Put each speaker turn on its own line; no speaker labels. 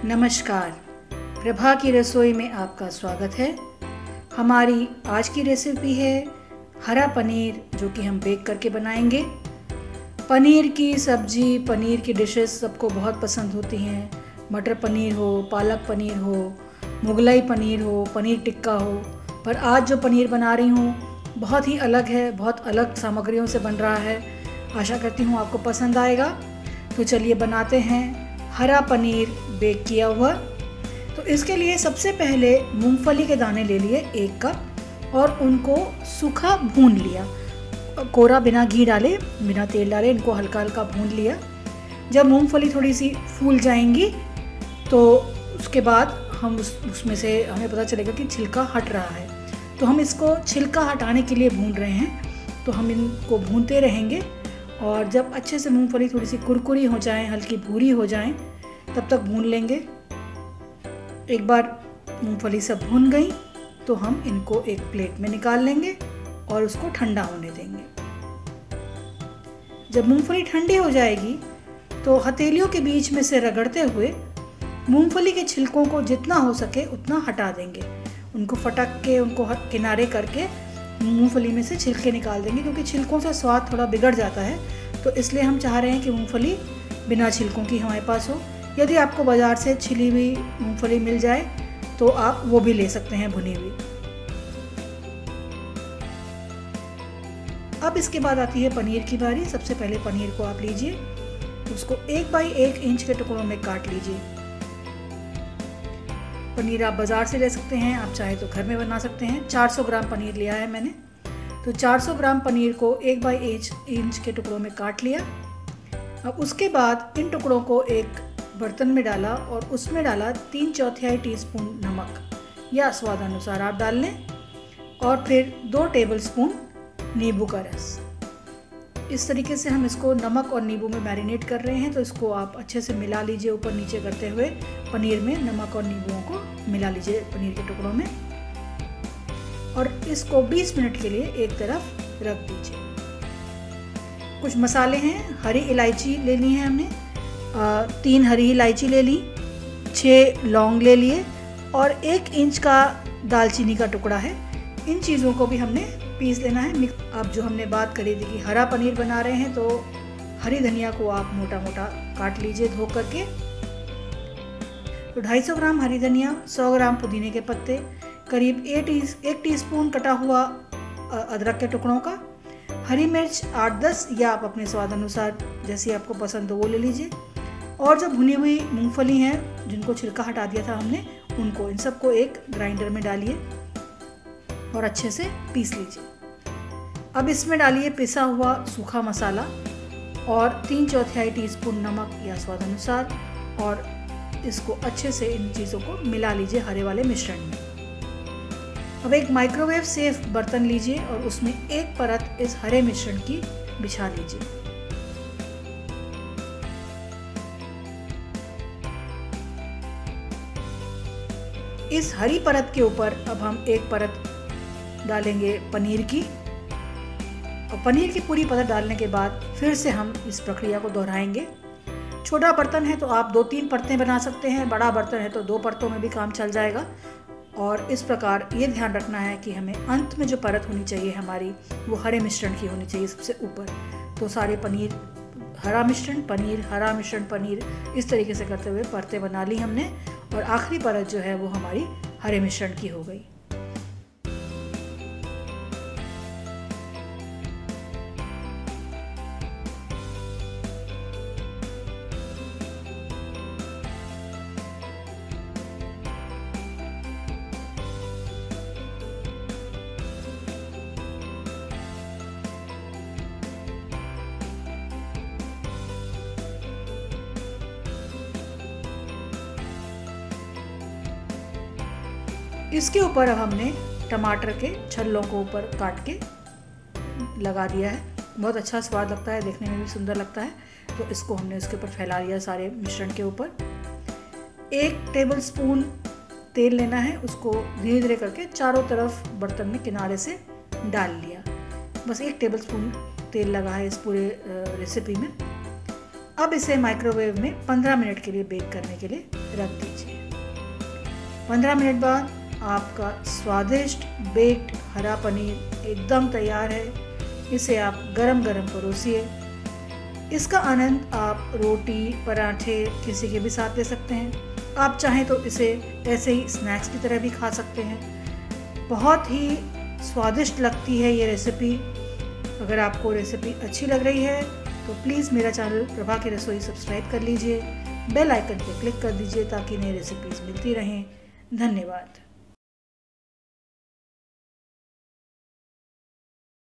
नमस्कार, प्रभा की रसोई में आपका स्वागत है। हमारी आज की रेसिपी है हरा पनीर, जो कि हम बेक करके बनाएंगे। पनीर की सब्जी, पनीर की डिशेस सबको बहुत पसंद होती हैं। मटर पनीर हो, पालक पनीर हो, मुगलाई पनीर हो, पनीर टिक्का हो। पर आज जो पनीर बना रही हूँ बहुत ही अलग है, बहुत अलग सामग्रियों से बन रहा है। आशा करती हूँ आपको पसंद आएगा। तो चलिए बनाते हैं हरा पनीर बेक किया हुआ। तो इसके लिए सबसे पहले मूंगफली के दाने ले लिए 1 कप और उनको सूखा भून लिया। कोरा बिना घी डाले, बिना तेल डाले इनको हल्का हल्का भून लिया। जब मूंगफली थोड़ी सी फूल जाएंगी तो उसके बाद हम उसमें से हमें पता चलेगा कि छिलका हट रहा है। तो हम इसको छिलका हटाने के लिए भून रहे हैं। तो हम इनको भूनते रहेंगे और जब अच्छे से मूंगफली थोड़ी सी कुरकुरी हो जाए, हल्की भूरी हो जाए, तब तक भून लेंगे। एक बार मूंगफली सब भून गई तो हम इनको एक प्लेट में निकाल लेंगे और उसको ठंडा होने देंगे। जब मूंगफली ठंडी हो जाएगी तो हथेलियों के बीच में से रगड़ते हुए मूंगफली के छिलकों को जितना हो सके उतना हटा देंगे। उनको फटक के, उनको किनारे करके मूंगफली में से छिलके निकाल देंगे, क्योंकि छिलकों से स्वाद थोड़ा बिगड़ जाता है। तो इसलिए हम चाह रहे हैं कि मूंगफली बिना छिलकों की हमारे पास हो। यदि आपको बाज़ार से छिली हुई मूंगफली मिल जाए तो आप वो भी ले सकते हैं, भुनी हुई। अब इसके बाद आती है पनीर की बारी। सबसे पहले पनीर को आप लीजिए, उसको 1 बाई 1 इंच के टुकड़ों में काट लीजिए। पनीर आप बाज़ार से ले सकते हैं, आप चाहे तो घर में बना सकते हैं। 400 ग्राम पनीर लिया है मैंने। तो 400 ग्राम पनीर को 1 बाई 1 इंच के टुकड़ों में काट लिया। अब उसके बाद इन टुकड़ों को एक बर्तन में डाला और उसमें डाला 3/4 टीस्पून नमक या स्वादानुसार आप डाल लें, और फिर 2 टेबलस्पून नींबू का रस। इस तरीके से हम इसको नमक और नींबू में मैरिनेट कर रहे हैं। तो इसको आप अच्छे से मिला लीजिए, ऊपर नीचे करते हुए पनीर में नमक और नींबुओं को मिला लीजिए पनीर के टुकड़ों में, और इसको 20 मिनट के लिए एक तरफ रख दीजिए। कुछ मसाले हैं। हरी इलायची लेनी है हमने, 3 हरी इलायची ले ली, 6 लौंग ले लिए और 1 इंच का दालचीनी का टुकड़ा है। इन चीज़ों को भी हमने पीस लेना है। अब जो हमने बात करी थी कि हरा पनीर बना रहे हैं, तो हरी धनिया को आप मोटा मोटा काट लीजिए धो करके। तो 250 ग्राम हरी धनिया, 100 ग्राम पुदीने के पत्ते, करीब 1 टीस्पून कटा हुआ अदरक के टुकड़ों का, हरी मिर्च 8-10 या आप अपने स्वाद अनुसार जैसी आपको पसंद हो वो ले लीजिए, और जो भुनी हुई मूंगफली हैं जिनको छिलका हटा दिया था हमने, उनको, इन सबको एक ग्राइंडर में डालिए और अच्छे से पीस लीजिए। अब इसमें डालिए पिसा हुआ सूखा मसाला और 3/4 टीस्पून नमक या स्वाद अनुसार, और इसको अच्छे से इन चीज़ों को मिला लीजिए हरे वाले मिश्रण में। अब एक माइक्रोवेव सेफ बर्तन लीजिए और उसमें एक परत इस हरे मिश्रण की बिछा लीजिए। इस हरी परत के ऊपर अब हम एक परत डालेंगे पनीर की, और पनीर की पूरी परत डालने के बाद फिर से हम इस प्रक्रिया को दोहराएंगे। छोटा बर्तन है तो आप 2-3 परतें बना सकते हैं, बड़ा बर्तन है तो 2 परतों में भी काम चल जाएगा। और इस प्रकार ये ध्यान रखना है कि हमें अंत में जो परत होनी चाहिए हमारी, वो हरे मिश्रण की होनी चाहिए सबसे ऊपर। तो सारे पनीर, हरा मिश्रण पनीर, हरा मिश्रण पनीर, इस तरीके से करते हुए परतें बना ली हमने, और आखिरी परत जो है वो हमारी हरे मिश्रण की हो गई। इसके ऊपर अब हमने टमाटर के छल्लों को ऊपर काट के लगा दिया है। बहुत अच्छा स्वाद लगता है, देखने में भी सुंदर लगता है। तो इसको हमने उसके ऊपर फैला दिया सारे मिश्रण के ऊपर। 1 टेबलस्पून तेल लेना है, उसको धीरे धीरे करके चारों तरफ बर्तन में किनारे से डाल लिया। बस 1 टेबलस्पून तेल लगा है इस पूरे रेसिपी में। अब इसे माइक्रोवेव में 15 मिनट के लिए बेक करने के लिए रख दीजिए। 15 मिनट बाद आपका स्वादिष्ट बेक्ड हरा पनीर एकदम तैयार है। इसे आप गरम गरम परोसिए। इसका आनंद आप रोटी, पराठे किसी के भी साथ ले सकते हैं। आप चाहें तो इसे ऐसे ही स्नैक्स की तरह भी खा सकते हैं। बहुत ही स्वादिष्ट लगती है ये रेसिपी। अगर आपको रेसिपी अच्छी लग रही है तो प्लीज़ मेरा चैनल प्रभा की रसोई सब्सक्राइब कर लीजिए। बेल आइकन पर क्लिक कर दीजिए ताकि नई रेसिपीज़ मिलती रहें। धन्यवाद।